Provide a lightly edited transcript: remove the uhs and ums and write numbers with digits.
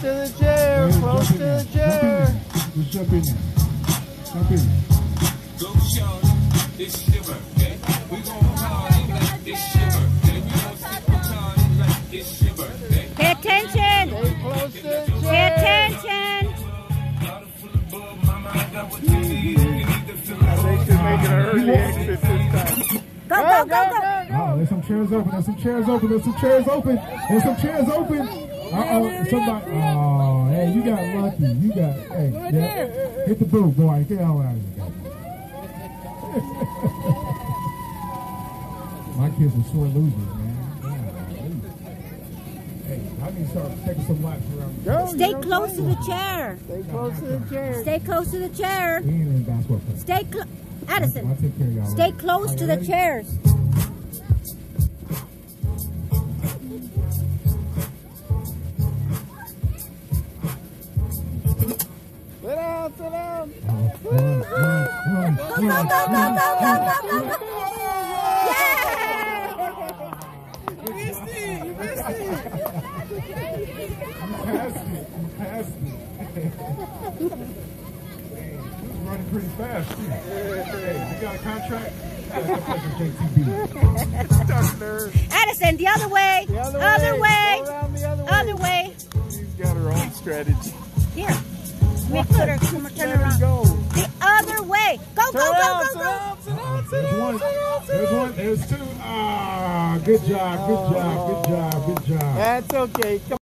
to the chair. Close to the chair. Just jump in there. Jump in there. Go shorty, it's your birthday. We gon' party like it's your birthday. We gon' sip a party like it's your birthday. Pay attention. Stay close to the Pay chair. attention. They should make it an early exit this time. Go, go, go, go. Oh, there's some chairs open. There's some chairs open. There's some chairs open. There's some chairs open. Somebody. Oh, hey, you got lucky. You got. Hey, yeah, hit the booth, boy. Get all out of here. My kids are sore losers, man. Hey, I need to start taking some laps around. Go, Stay close to the chair. Stay close to the chair. Stay close to the chair. We ain't in basketball play. Stay close. Addison, I'll take care of y'all. stay close to the chairs. Sit down, sit down. Run. Go, go, go, go, go, go, go, go. Yeah! You missed it. You missed it. You passed me. Running pretty fast, too. Hey, you got a contract? Addison, the other way. The other Other way. way. Go around the other way. Other way. She's got her own strategy. Here. Let me put her, turn Let around. her go. The other way. Go, go, go, go, Sit go. down, sit down, sit There's down, one. sit down, sit There's down. one. There's two. Ah, good job. Good job. Good job. Good job. That's okay. Come